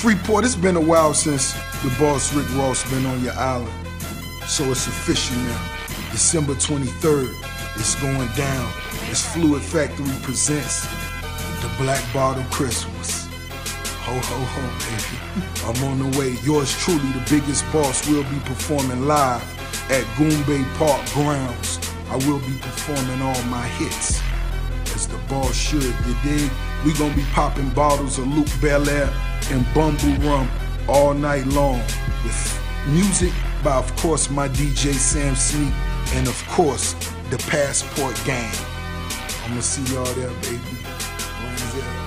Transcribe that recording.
Freeport, it's been a while since the boss Rick Ross been on your island. So it's official now. December 23rd, it's going down. It's Phluid Phactory presents the Black Bottle Christmas. Ho, ho, ho, baby. I'm on the way. Yours truly, the biggest boss, will be performing live at Goombay Park grounds. I will be performing all my hits, as the boss should, you dig? We gonna be popping bottles of Luke Belaire and Bumble Rum all night long, with music by, of course, my DJ Sam Sneak, and of course, the Passport Gang. I'ma see y'all there, baby.